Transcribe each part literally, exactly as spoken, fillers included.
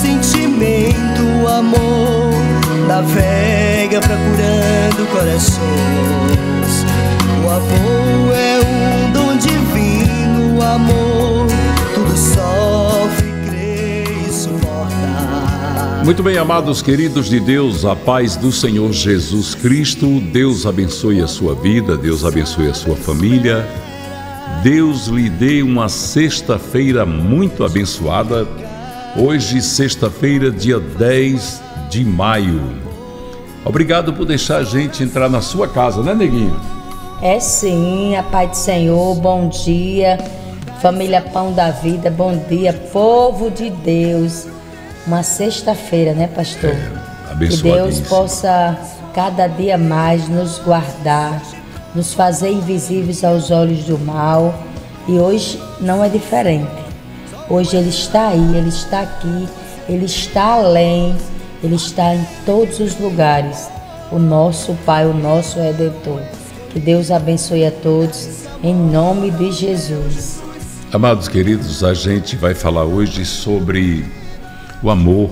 sentimento, o amor navega procurando corações. O amor é um dom divino, o amor tudo sofre, crê e suporta. Muito bem, amados queridos de Deus, a paz do Senhor Jesus Cristo. Deus abençoe a sua vida, Deus abençoe a sua família. Deus lhe dê uma sexta-feira muito abençoada. Hoje, sexta-feira, dia dez de maio. Obrigado por deixar a gente entrar na sua casa, né, neguinho? É sim, a paz do Senhor, bom dia, família Pão da Vida, bom dia, povo de Deus. Uma sexta-feira, né, pastor? É, que Deus possa cada dia mais nos guardar, nos fazer invisíveis aos olhos do mal. E hoje não é diferente. Hoje Ele está aí, Ele está aqui, Ele está além, Ele está em todos os lugares. O nosso Pai, o nosso Redentor. Que Deus abençoe a todos, em nome de Jesus. Amados queridos, a gente vai falar hoje sobre o amor.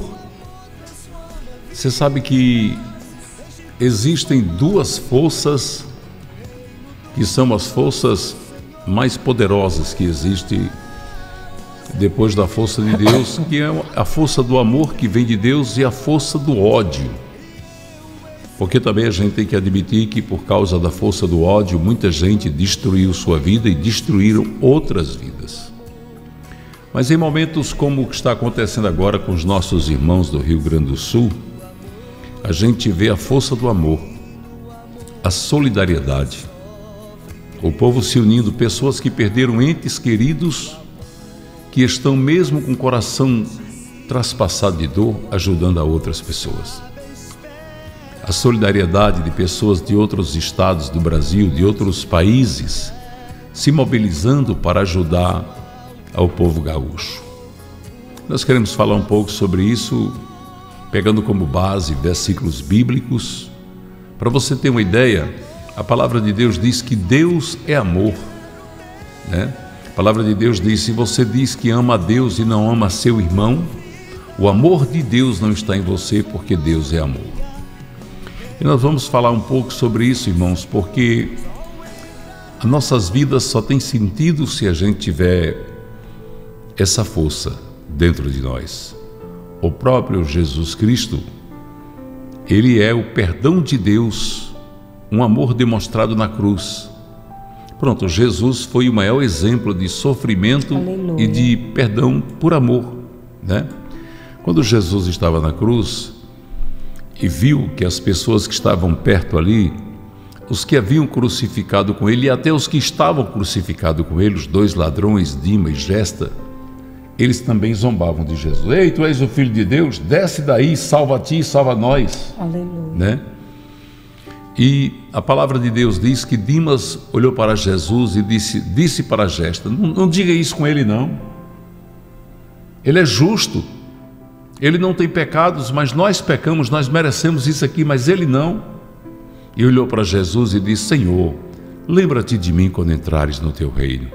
Você sabe que existem duas forças que são as forças mais poderosas que existem depois da força de Deus, que é a força do amor que vem de Deus e a força do ódio. Porque também a gente tem que admitir que por causa da força do ódio, muita gente destruiu sua vida e destruíram outras vidas. Mas em momentos como o que está acontecendo agora com os nossos irmãos do Rio Grande do Sul, a gente vê a força do amor, a solidariedade, o povo se unindo, pessoas que perderam entes queridos, que estão mesmo com o coração traspassado de dor, ajudando a outras pessoas. A solidariedade de pessoas de outros estados do Brasil, de outros países, se mobilizando para ajudar ao povo gaúcho. Nós queremos falar um pouco sobre isso, pegando como base versículos bíblicos. Para você ter uma ideia, a palavra de Deus diz que Deus é amor, né? A palavra de Deus diz: se você diz que ama a Deus e não ama seu irmão, o amor de Deus não está em você, porque Deus é amor. E nós vamos falar um pouco sobre isso, irmãos, porque as nossas vidas só têm sentido se a gente tiver essa força dentro de nós. O próprio Jesus Cristo, Ele é o perdão de Deus, um amor demonstrado na cruz. Pronto, Jesus foi o maior exemplo de sofrimento, aleluia, e de perdão por amor, né? Quando Jesus estava na cruz e viu que as pessoas que estavam perto ali, os que haviam crucificado com ele e até os que estavam crucificados com ele, os dois ladrões, Dima e Gesta, eles também zombavam de Jesus. Ei, tu és o Filho de Deus, desce daí, salva a ti e salva a nós. Aleluia. Né? E a palavra de Deus diz que Dimas olhou para Jesus e disse, disse para Gesta: não, não diga isso com ele não. Ele é justo, ele não tem pecados, mas nós pecamos, nós merecemos isso aqui, mas ele não. E olhou para Jesus e disse: Senhor, lembra-te de mim quando entrares no teu reino.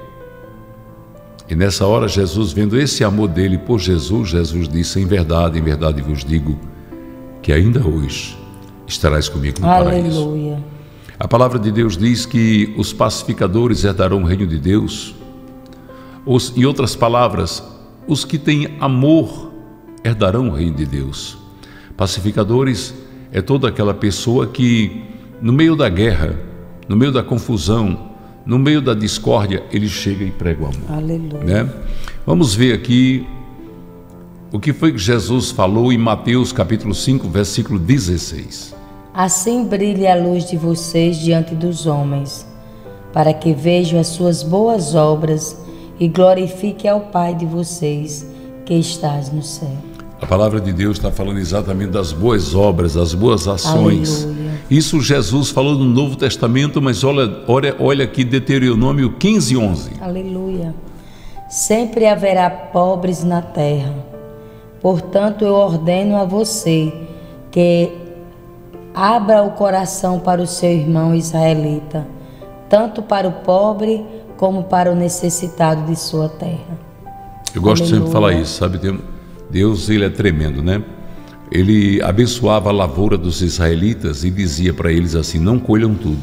E nessa hora Jesus, vendo esse amor dele por Jesus, Jesus disse: em verdade, em verdade vos digo que ainda hoje estarás comigo no paraíso. Aleluia. A palavra de Deus diz que os pacificadores herdarão o reino de Deus. Os, em outras palavras, os que têm amor herdarão o reino de Deus. Pacificadores é toda aquela pessoa que, no meio da guerra, no meio da confusão, no meio da discórdia, ele chega e prega o amor. Aleluia. Né? Vamos ver aqui o que foi que Jesus falou em Mateus capítulo cinco, versículo dezesseis. Assim brilhe a luz de vocês diante dos homens, para que vejam as suas boas obras e glorifique ao Pai de vocês que estás no céu. A palavra de Deus está falando exatamente das boas obras, das boas ações. Aleluia. Isso Jesus falou no Novo Testamento, mas olha, olha, olha aqui Deuteronômio quinze, onze. Aleluia. Sempre haverá pobres na terra. Portanto, eu ordeno a você que abra o coração para o seu irmão israelita, tanto para o pobre como para o necessitado de sua terra. Eu gosto Aleluia. sempre de falar isso, sabe? Tem, Deus, ele é tremendo, né? Ele abençoava a lavoura dos israelitas e dizia para eles assim: não colham tudo,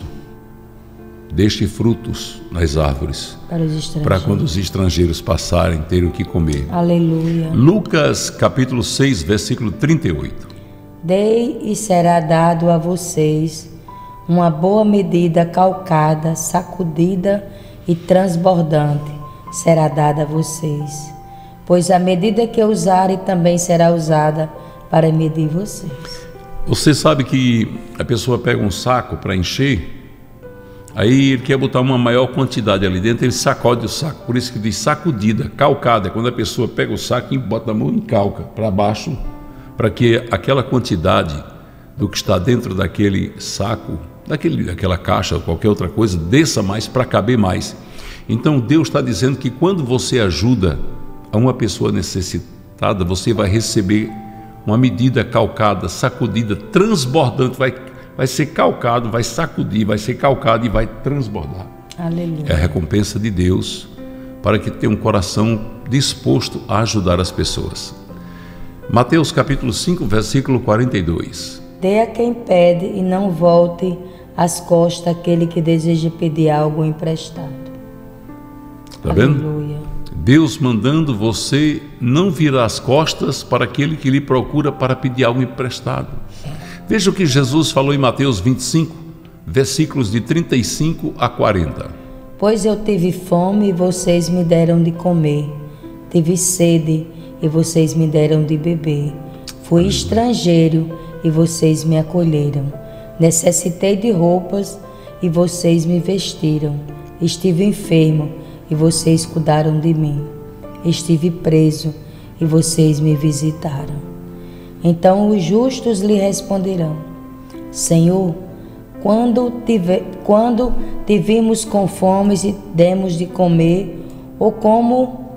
deixe frutos nas árvores, para, os estrangeiros. para quando os estrangeiros passarem, terem o que comer. Aleluia. Lucas capítulo seis, versículo trinta e oito. Dei e será dado a vocês uma boa medida, calcada, sacudida e transbordante, será dada a vocês, pois a medida que usarem também será usada para medir vocês. Você sabe que a pessoa pega um saco para encher, aí ele quer botar uma maior quantidade ali dentro, ele sacode o saco, por isso que diz sacudida, calcada, quando a pessoa pega o saco e bota a mão e calca para baixo, para que aquela quantidade do que está dentro daquele saco, daquele, daquela caixa ou qualquer outra coisa, desça mais para caber mais. Então Deus está dizendo que quando você ajuda a uma pessoa necessitada, você vai receber uma medida calcada, sacudida, transbordante, vai, vai ser calcado, vai sacudir, vai ser calcado e vai transbordar. Aleluia. É a recompensa de Deus para que tenha um coração disposto a ajudar as pessoas. Mateus capítulo cinco, versículo quarenta e dois. Dê a quem pede e não volte as costas àquele que deseja pedir algo emprestado. Está vendo? Aleluia. Deus mandando você não virar as costas para aquele que lhe procura para pedir algo emprestado. Veja o que Jesus falou em Mateus vinte e cinco, versículos de trinta e cinco a quarenta. Pois eu tive fome e vocês me deram de comer, tive sede e vocês me deram de beber, fui estrangeiro e vocês me acolheram, necessitei de roupas e vocês me vestiram, estive enfermo e vocês cuidaram de mim, estive preso e vocês me visitaram. Então os justos lhe responderão: Senhor, quando, tive, quando tivemos com fome e demos de comer, ou como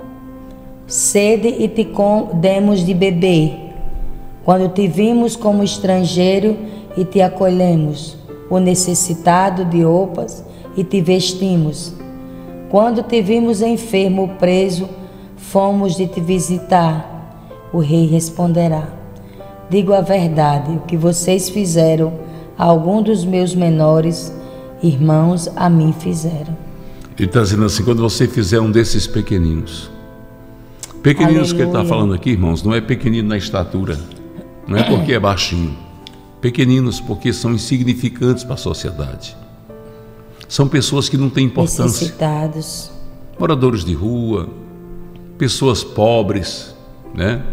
sede e te com, demos de beber? Quando te vimos como estrangeiro e te acolhemos, ou necessitado de roupas e te vestimos? Quando te vimos enfermo ou preso, fomos de te visitar? O rei responderá: digo a verdade, o que vocês fizeram a algum dos meus menores irmãos, a mim fizeram. Ele está dizendo assim: quando você fizer um desses pequeninos, pequeninos Aleluia. Que ele está falando aqui, irmãos, não é pequenino na estatura, não é porque é baixinho, pequeninos porque são insignificantes para a sociedade. São pessoas que não têm importância. Necessitados. Moradores de rua, pessoas pobres, né?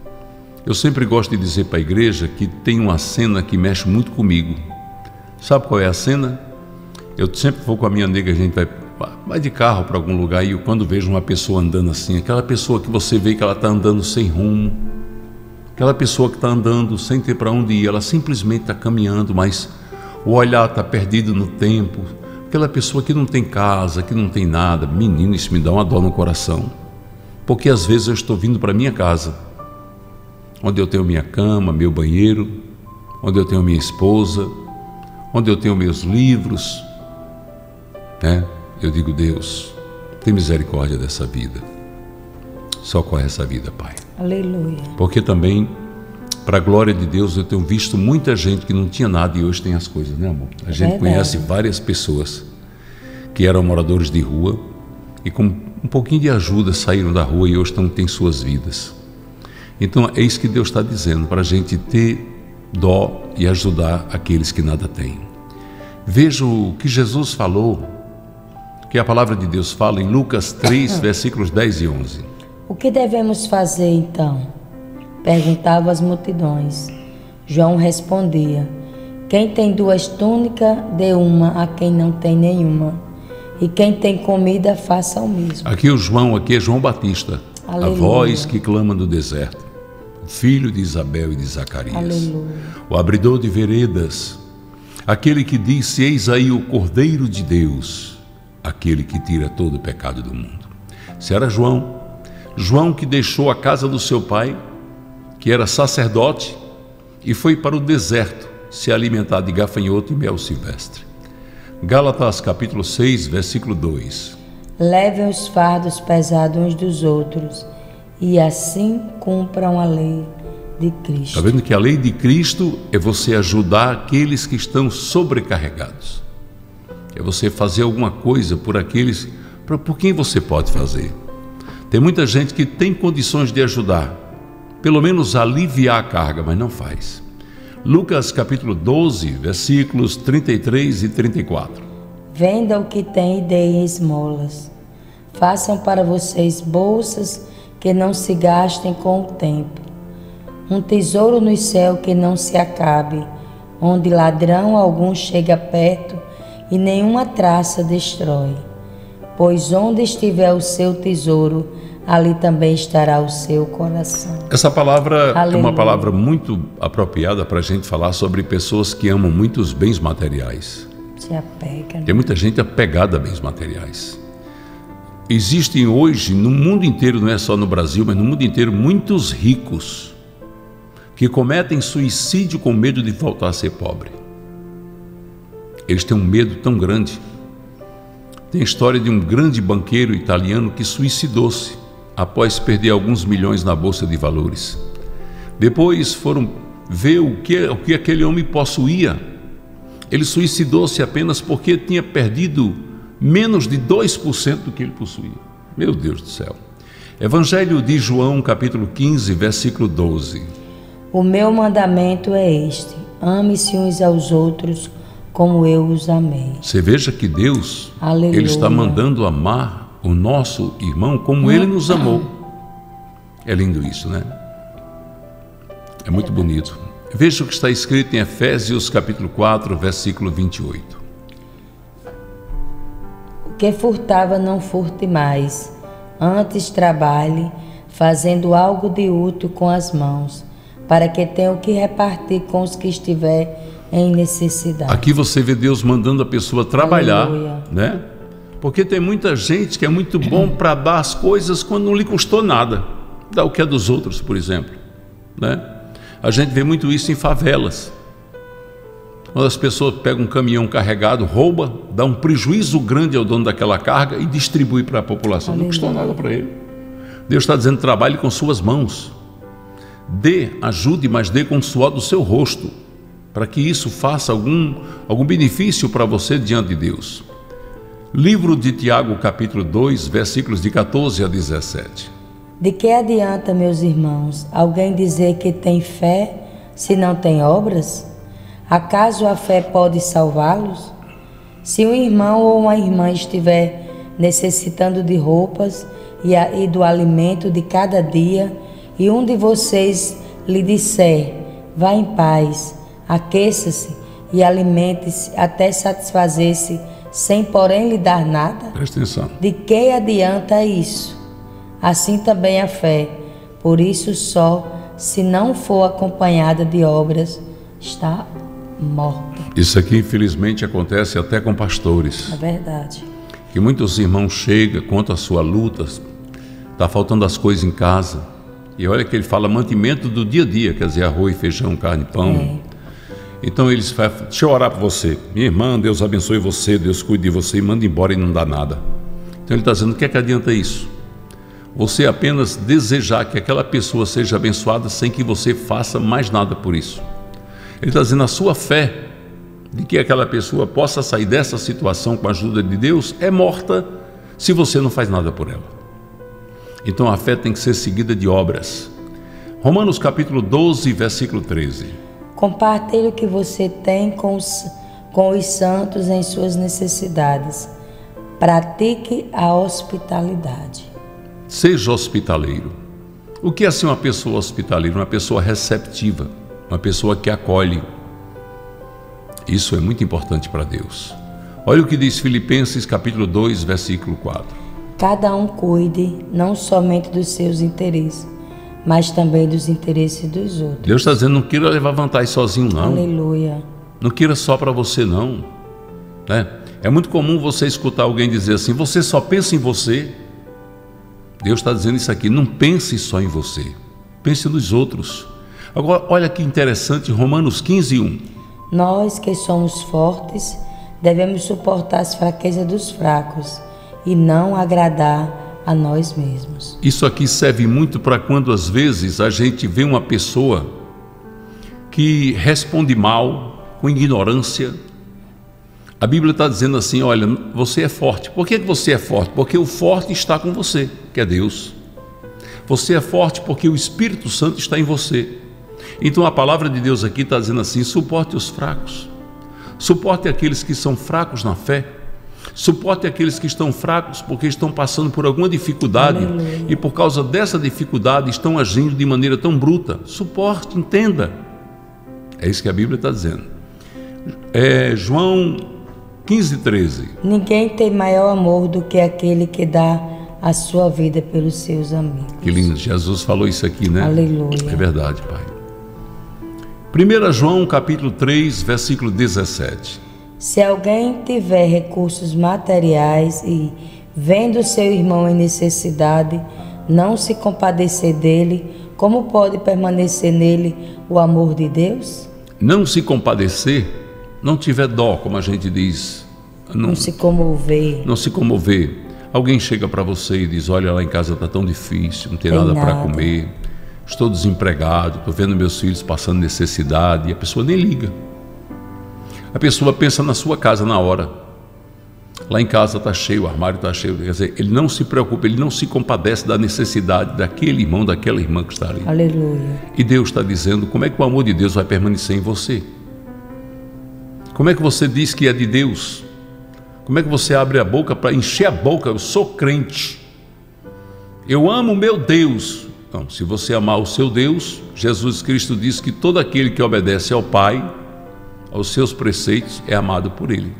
Eu sempre gosto de dizer para a igreja que tem uma cena que mexe muito comigo. Sabe qual é a cena? Eu sempre vou com a minha nega, a gente vai, vai de carro para algum lugar e eu, quando vejo uma pessoa andando assim, aquela pessoa que você vê que ela está andando sem rumo, aquela pessoa que está andando sem ter para onde ir, ela simplesmente está caminhando, mas o olhar está perdido no tempo. Aquela pessoa que não tem casa, que não tem nada, menino, isso me dá uma dor no coração. Porque às vezes eu estou vindo para minha casa, onde eu tenho minha cama, meu banheiro, onde eu tenho minha esposa, onde eu tenho meus livros, né? Eu digo: Deus, tem misericórdia dessa vida. Socorre essa vida, Pai. Aleluia. Porque também, para a glória de Deus, eu tenho visto muita gente que não tinha nada e hoje tem as coisas, né, amor? A gente Verdade. Conhece várias pessoas que eram moradores de rua e com um pouquinho de ajuda saíram da rua e hoje estão, têm suas vidas. Então é isso que Deus está dizendo, para a gente ter dó e ajudar aqueles que nada têm. Veja o que Jesus falou, que a palavra de Deus fala em Lucas três, versículos dez e onze. O que devemos fazer então? Perguntavam as multidões. João respondia: quem tem duas túnicas, dê uma a quem não tem nenhuma, e quem tem comida, faça o mesmo. Aqui o João, aqui é João Batista, Aleluia. A voz que clama no deserto, o filho de Isabel e de Zacarias, Aleluia. O abridor de veredas, aquele que disse: eis aí o Cordeiro de Deus, aquele que tira todo o pecado do mundo. Se era João, João que deixou a casa do seu pai, que era sacerdote, e foi para o deserto se alimentar de gafanhoto e mel silvestre. Gálatas capítulo seis, versículo dois. Levem os fardos pesados uns dos outros e assim cumpram a lei de Cristo. Está vendo que a lei de Cristo é você ajudar aqueles que estão sobrecarregados. É você fazer alguma coisa por aqueles por quem você pode fazer. Tem muita gente que tem condições de ajudar, pelo menos aliviar a carga, mas não faz. Lucas capítulo doze, versículos trinta e três e trinta e quatro. Venda o que tem e deem esmolas. Façam para vocês bolsas que não se gastem com o tempo. Um tesouro no céu que não se acabe, onde ladrão algum chega perto e nenhuma traça destrói. Pois onde estiver o seu tesouro, ali também estará o seu coração. Essa palavra Aleluia. É uma palavra muito apropriada para a gente falar sobre pessoas que amam muito os bens materiais. Se apega. Tem muita gente apegada a bens materiais. Existem hoje, no mundo inteiro, não é só no Brasil, mas no mundo inteiro, muitos ricos que cometem suicídio com medo de voltar a ser pobre. Eles têm um medo tão grande. Tem a história de um grande banqueiro italiano que suicidou-se após perder alguns milhões na bolsa de valores. Depois foram ver o que, o que aquele homem possuía. Ele suicidou-se apenas porque tinha perdido menos de dois por cento do que ele possuía. Meu Deus do céu. Evangelho de João, capítulo quinze, versículo doze. O meu mandamento é este: ame-se uns aos outros como eu os amei. Você veja que Deus, Aleluia. Ele está mandando amar o nosso irmão como Ele nos amou. É lindo isso, né? É muito bonito. Veja o que está escrito em Efésios capítulo quatro, versículo vinte e oito. O que furtava não furte mais, antes trabalhe, fazendo algo de útil com as mãos, para que tenha o que repartir com os que estiver em necessidade. Aqui você vê Deus mandando a pessoa trabalhar, Aleluia. né? Porque tem muita gente que é muito bom para dar as coisas quando não lhe custou nada. Dá o que é dos outros, por exemplo, né? A gente vê muito isso em favelas. Quando as pessoas pegam um caminhão carregado, rouba, dá um prejuízo grande ao dono daquela carga e distribui para a população. Aleluia. Não custou nada para ele. Deus está dizendo: trabalhe com suas mãos. Dê, ajude, mas dê com o suor do seu rosto, para que isso faça algum, algum benefício para você diante de Deus. Livro de Tiago, capítulo dois, versículos de catorze a dezessete. De que adianta, meus irmãos, alguém dizer que tem fé se não tem obras? Acaso a fé pode salvá-los? Se um irmão ou uma irmã estiver necessitando de roupas e, a, e do alimento de cada dia, e um de vocês lhe disser: vá em paz, aqueça-se e alimente-se até satisfazer-se, sem porém lhe dar nada? Presta atenção. De que adianta isso? Assim também a fé, por isso só, se não for acompanhada de obras, está morta. Isso aqui infelizmente acontece até com pastores. É verdade. Que muitos irmãos chegam, contam a sua luta, está faltando as coisas em casa, e olha que ele fala mantimento do dia a dia, quer dizer, arroz, feijão, carne, pão. É. Então eles falam: deixa eu orar por você, minha irmã, Deus abençoe você, Deus cuide de você, e manda embora e não dá nada. Então ele está dizendo: o que é que adianta isso? Você apenas desejar que aquela pessoa seja abençoada sem que você faça mais nada por isso. Ele está dizendo: a sua fé de que aquela pessoa possa sair dessa situação com a ajuda de Deus é morta se você não faz nada por ela. Então a fé tem que ser seguida de obras. Romanos capítulo doze, versículo treze. Compartilhe o que você tem com os, com os santos em suas necessidades. Pratique a hospitalidade. Seja hospitaleiro. O que é ser uma pessoa hospitaleira? Uma pessoa receptiva, uma pessoa que acolhe. Isso é muito importante para Deus. Olha o que diz Filipenses capítulo dois, versículo quatro. Cada um cuide não somente dos seus interesses, mas também dos interesses dos outros. Deus está dizendo: não queira levar vantagem sozinho, não. Aleluia. Não queira só para você, não. Né? É muito comum você escutar alguém dizer assim: você só pensa em você. Deus está dizendo isso aqui: não pense só em você, pense nos outros. Agora, olha que interessante, Romanos quinze, um. Nós que somos fortes, devemos suportar as fraquezas dos fracos e não agradar a nós mesmos. Isso aqui serve muito para quando às vezes a gente vê uma pessoa que responde mal, com ignorância. A Bíblia está dizendo assim, olha, você é forte. Por que você é forte? Porque o forte está com você, que é Deus. Você é forte porque o Espírito Santo está em você. Então a palavra de Deus aqui está dizendo assim, suporte os fracos. Suporte aqueles que são fracos na fé. Suporte aqueles que estão fracos porque estão passando por alguma dificuldade. Aleluia. E por causa dessa dificuldade estão agindo de maneira tão bruta. Suporte, entenda. É isso que a Bíblia está dizendo. É, João quinze, treze. Ninguém tem maior amor do que aquele que dá a sua vida pelos seus amigos. Que lindo, Jesus falou isso aqui, né? Aleluia. É verdade, Pai. primeiro João capítulo três, versículo dezessete. Se alguém tiver recursos materiais e, vendo seu irmão em necessidade, não se compadecer dele, como pode permanecer nele o amor de Deus? Não se compadecer, não tiver dó, como a gente diz. Não, não se comover. Não se comover. Alguém chega para você e diz, olha, lá em casa está tão difícil, não tem, tem nada, nada. para comer, estou desempregado, estou vendo meus filhos passando necessidade, e a pessoa nem liga. A pessoa pensa na sua casa na hora. Lá em casa está cheio, o armário está cheio. Quer dizer, ele não se preocupa, ele não se compadece da necessidade daquele irmão, daquela irmã que está ali. Aleluia. E Deus está dizendo, como é que o amor de Deus vai permanecer em você? Como é que você diz que é de Deus? Como é que você abre a boca para encher a boca? Eu sou crente. Eu amo meu Deus. Não, se você amar o seu Deus, Jesus Cristo diz que todo aquele que obedece ao Pai, aos seus preceitos, é amado por Ele.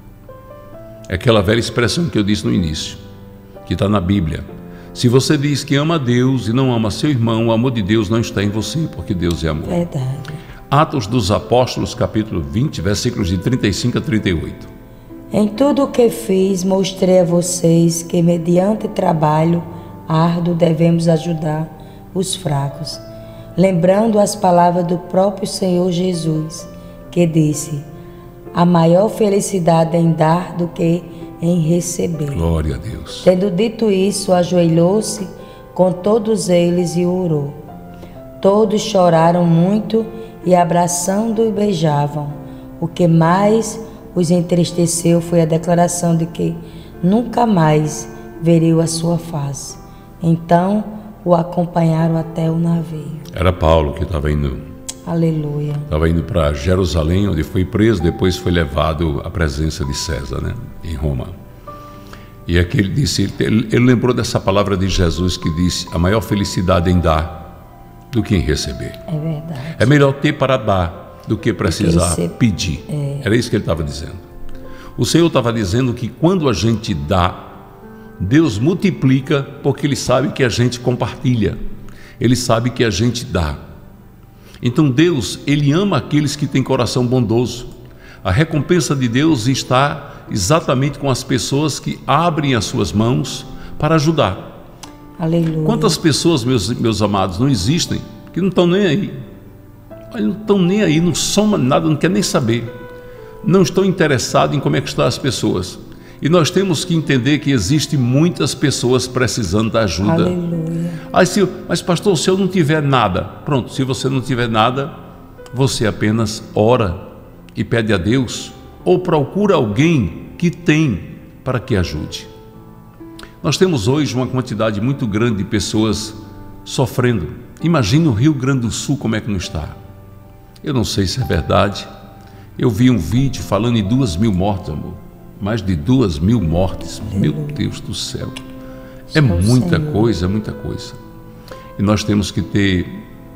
É aquela velha expressão que eu disse no início, que está na Bíblia. Se você diz que ama a Deus e não ama seu irmão, o amor de Deus não está em você, porque Deus é amor. Verdade. Atos dos Apóstolos, capítulo vinte, versículos de trinta e cinco a trinta e oito. Em tudo o que fiz, mostrei a vocês que, mediante trabalho árduo, devemos ajudar os fracos, lembrando as palavras do próprio Senhor Jesus, que disse, a maior felicidade é em dar do que em receber. Glória a Deus. Tendo dito isso, ajoelhou-se com todos eles e orou. Todos choraram muito e, abraçando-o, beijavam. O que mais os entristeceu foi a declaração de que nunca mais veriam a sua face. Então o acompanharam até o navio. Era Paulo que estava indo. Aleluia. Estava indo para Jerusalém, onde foi preso, depois foi levado à presença de César, né, em Roma. E aqui ele disse, ele, ele lembrou dessa palavra de Jesus que disse, a maior felicidade em dar do que em receber. É verdade. É melhor ter para dar do que precisar que pedir. É. Era isso que ele estava dizendo. O Senhor estava dizendo que quando a gente dá, Deus multiplica, porque Ele sabe que a gente compartilha. Ele sabe que a gente dá. Então Deus, Ele ama aqueles que têm coração bondoso. A recompensa de Deus está exatamente com as pessoas que abrem as suas mãos para ajudar. Aleluia. Quantas pessoas, meus, meus amados, não existem, que não estão nem aí. Não estão nem aí, não soma nada, não quer nem saber. Não estão interessados em como é que estão as pessoas. E nós temos que entender que existem muitas pessoas precisando da ajuda. Aleluia. Aí, se, mas pastor, se eu não tiver nada, pronto, se você não tiver nada, você apenas ora e pede a Deus, ou procura alguém que tem para que ajude. Nós temos hoje uma quantidade muito grande de pessoas sofrendo. Imagine o Rio Grande do Sul como é que não está. Eu não sei se é verdade. Eu vi um vídeo falando em duas mil mortes, amor. Mais de duas mil mortes. Aleluia. Meu Deus do céu. É muita coisa, muita coisa. E nós temos que ter,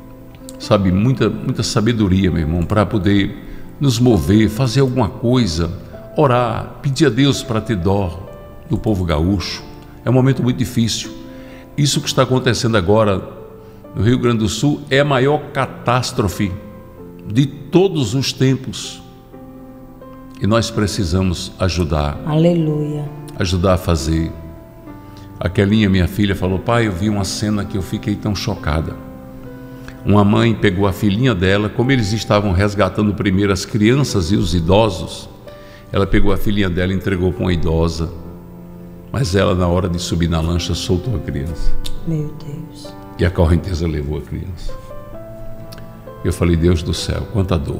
sabe, muita, muita sabedoria, meu irmão, para poder nos mover, fazer alguma coisa, orar, pedir a Deus para ter dó do povo gaúcho. É um momento muito difícil. Isso que está acontecendo agora no Rio Grande do Sul é a maior catástrofe de todos os tempos. E nós precisamos ajudar. Aleluia. Ajudar a fazer. Aquelinha, minha filha, falou, pai, eu vi uma cena que eu fiquei tão chocada. Uma mãe pegou a filhinha dela, como eles estavam resgatando primeiro as crianças e os idosos, ela pegou a filhinha dela e entregou para uma idosa. Mas ela, na hora de subir na lancha, soltou a criança. Meu Deus. E a correnteza levou a criança. Eu falei, Deus do céu, quanta dor,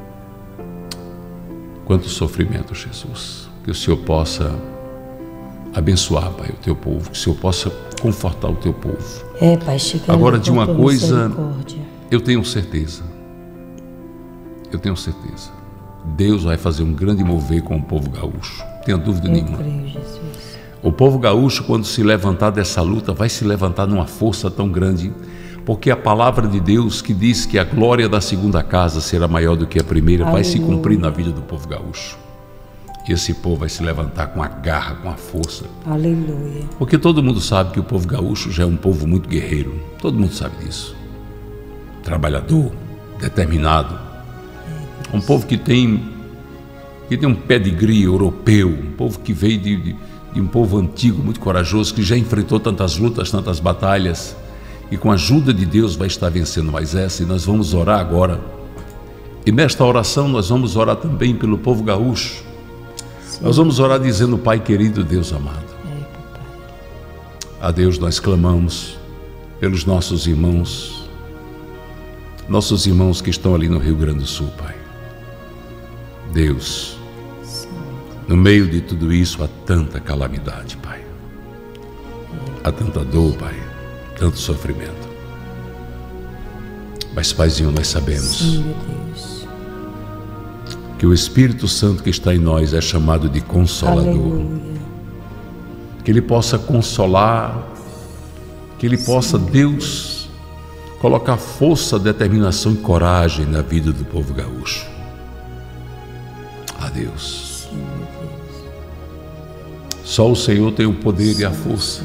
quanto sofrimento, Jesus. Que o Senhor possa abençoar, Pai, o teu povo. Que o Senhor possa confortar o teu povo. É, Pai, chega. Agora, de uma coisa, eu tenho certeza. Eu tenho certeza. Deus vai fazer um grande mover com o povo gaúcho. Não tenha dúvida eu nenhuma. Creio, Jesus. O povo gaúcho, quando se levantar dessa luta, vai se levantar numa força tão grande, porque a palavra de Deus que diz que a glória da segunda casa será maior do que a primeira, Aleluia. Vai se cumprir na vida do povo gaúcho. E esse povo vai se levantar com a garra, com a força. Aleluia. Porque todo mundo sabe que o povo gaúcho já é um povo muito guerreiro. Todo mundo sabe disso. Trabalhador, determinado. Um povo que tem, que tem um pedigree europeu, um povo que veio de, de, de um povo antigo, muito corajoso, que já enfrentou tantas lutas, tantas batalhas, e com a ajuda de Deus vai estar vencendo mais essa. E nós vamos orar agora. E nesta oração nós vamos orar também pelo povo gaúcho. Sim. Nós vamos orar dizendo, Pai querido, Deus amado. A Deus nós clamamos pelos nossos irmãos, nossos irmãos que estão ali no Rio Grande do Sul, Pai. Deus, no meio de tudo isso há tanta calamidade, Pai. Há tanta dor, Pai, tanto sofrimento. Mas, Paizinho, nós sabemos Sim, meu Deus. que o Espírito Santo que está em nós é chamado de Consolador. Aleluia. Que Ele possa consolar, que Ele possa, Deus, colocar força, determinação e coragem na vida do povo gaúcho. A Deus. Sim, meu Deus. Só o Senhor tem o poder e a força.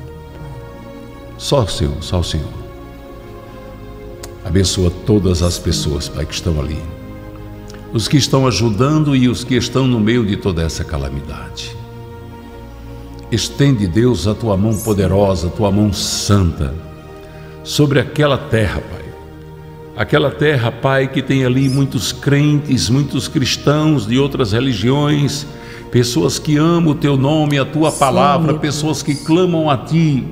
Só o Senhor, só o Senhor. Abençoa todas as pessoas, Pai, que estão ali. Os que estão ajudando e os que estão no meio de toda essa calamidade. Estende, Deus, a tua mão poderosa, a tua mão santa, sobre aquela terra, Pai. Aquela terra, Pai, que tem ali muitos crentes, muitos cristãos de outras religiões, pessoas que amam o teu nome, a tua palavra, Sim, pessoas que clamam a ti.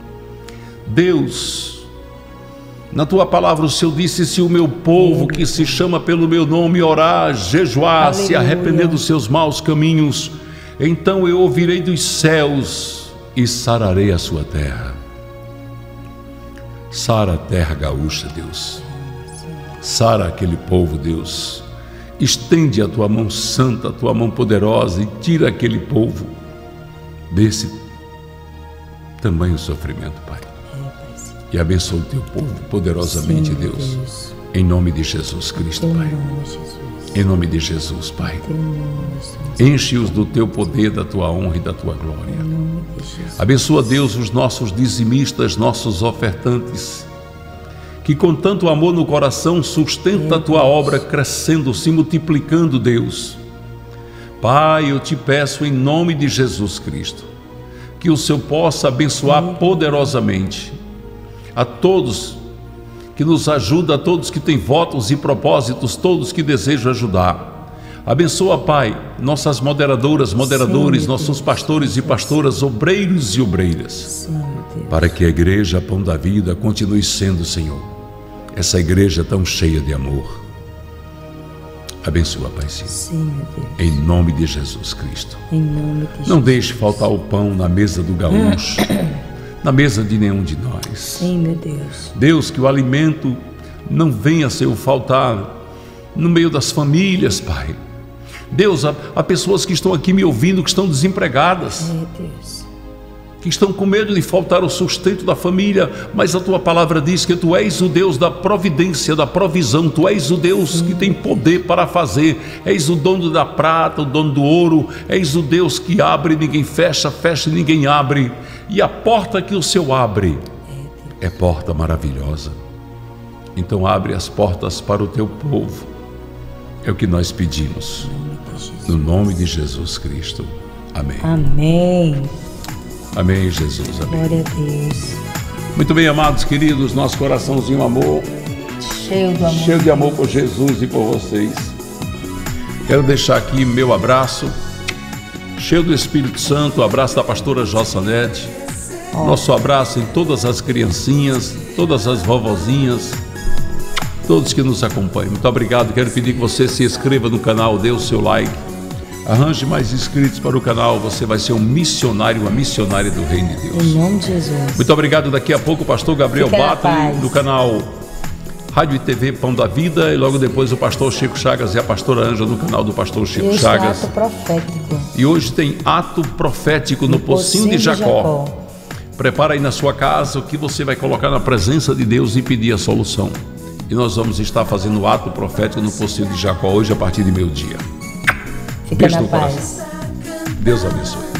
Deus, na tua palavra o Senhor disse, se o meu povo que se chama pelo meu nome orar, jejuar, Aleluia. Se arrepender dos seus maus caminhos, então eu ouvirei dos céus e sararei a sua terra. Sara a terra gaúcha, Deus. Sara aquele povo, Deus. Estende a tua mão santa, a tua mão poderosa e tira aquele povo desse tamanho sofrimento, Pai. E abençoa o teu povo poderosamente, Sim, Deus. Deus. Em nome de Jesus Cristo, Pai. Em nome de Jesus, Pai. Enche-os do teu poder, da tua honra e da tua glória. Abençoa, Deus, os nossos dizimistas, nossos ofertantes, que com tanto amor no coração sustenta a tua obra crescendo, se multiplicando, Deus. Pai, eu te peço em nome de Jesus Cristo, que o Senhor possa abençoar poderosamente a todos que nos ajudam, a todos que têm votos e propósitos, todos que desejam ajudar. Abençoa, Pai, nossas moderadoras, moderadores, Sim, nossos pastores e pastoras, obreiros e obreiras, Sim, para que a igreja Pão da Vida continue sendo, Senhor, essa igreja tão cheia de amor. Abençoa, Paizinho. Sim, meu Deus. Em nome de Jesus Cristo. Em nome de Jesus. Não deixe faltar o pão na mesa do gaúcho, na mesa de nenhum de nós. Sim, meu Deus. Deus, que o alimento não venha a ser o faltar no meio das famílias, Pai. Deus, há, há pessoas que estão aqui me ouvindo, que estão desempregadas. Meu Deus. Que estão com medo de faltar o sustento da família, mas a tua palavra diz que tu és o Deus da providência, da provisão, tu és o Deus Sim. que tem poder para fazer, és o dono da prata, o dono do ouro, és o Deus que abre, ninguém fecha, fecha e ninguém abre, e a porta que o Senhor abre é porta maravilhosa. Então abre as portas para o teu povo, é o que nós pedimos, no nome de Jesus Cristo, amém. Amém. Amém, Jesus, amém. Glória a Deus. Muito bem, amados queridos, nosso coraçãozinho amor, cheio de amor, cheio de amor por Jesus e por vocês. Quero deixar aqui meu abraço, cheio do Espírito Santo. O abraço da pastora Jossanete. Oh. Nosso abraço em todas as criancinhas, todas as vovozinhas, todos que nos acompanham. Muito obrigado. Quero pedir que você se inscreva no canal, dê o seu like, arranje mais inscritos para o canal. Você vai ser um missionário, uma missionária do Reino de Deus. Em nome de Jesus. Muito obrigado. Daqui a pouco o pastor Gabriel Batli, do canal Rádio e T V Pão da Vida, e logo depois o pastor Chico Chagas e a pastora Ângela no canal do pastor Chico Esse Chagas. Ato profético. E hoje tem ato profético no, no Pocinho, Pocinho de Jacó. De Jacó. Prepara aí na sua casa o que você vai colocar na presença de Deus e pedir a solução. E nós vamos estar fazendo o ato profético no Pocinho de Jacó hoje a partir de meio-dia. Fica na paz. Deus abençoe.